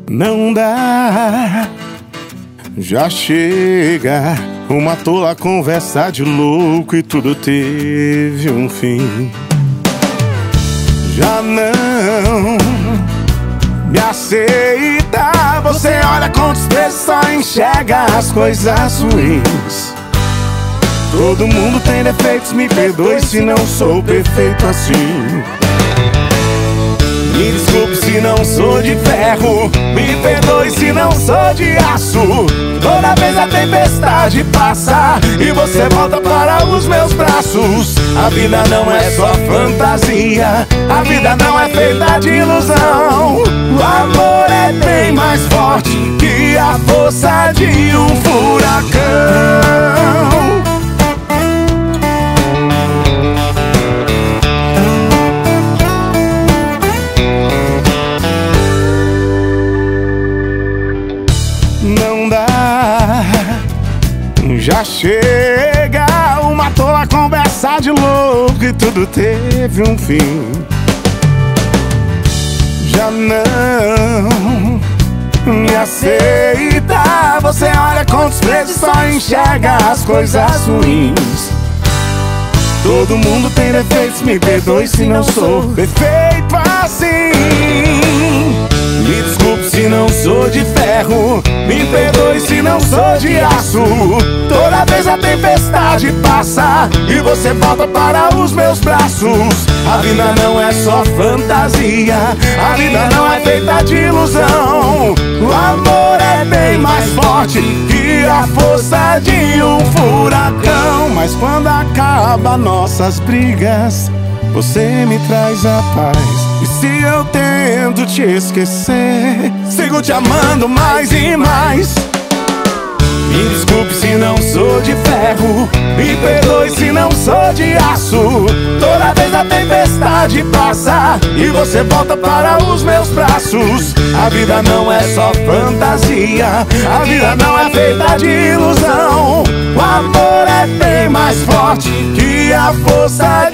Não dá, já chega. Uma tola conversa de louco e tudo teve um fim. Já não me aceita. Você olha com desprezo, só enxerga as coisas ruins. Todo mundo tem defeitos, me perdoe se não sou perfeito assim. Me desculpe se não sou de ferro, me perdoe se não sou de aço. Toda vez a tempestade passa e você volta para os meus braços. A vida não é só fantasia, a vida não é feita de ilusão. O amor é bem mais forte que a força de um furacão. Não dá, já chega. Uma tola conversa de louco e tudo teve um fim. Já não me aceita. Você olha com desprezo, só enxerga as coisas ruins. Todo mundo tem defeitos, me perdoe se não sou perfeito assim. Me desculpe se não sou de ferro, me perdoe se não sou de aço. Toda vez a tempestade passa e você volta para os meus braços. A vida não é só fantasia, a vida não é feita de ilusão. O amor é bem mais forte que a força de um furacão. Mas quando acaba nossas brigas, você me traz a paz. E se eu tento te esquecer, sigo te amando mais e mais. Me desculpe se não sou de ferro, me perdoe se não sou de aço. Toda vez a tempestade passa e você volta para os meus braços. A vida não é só fantasia, a vida não é feita de ilusão. O amor é bem mais forte que a força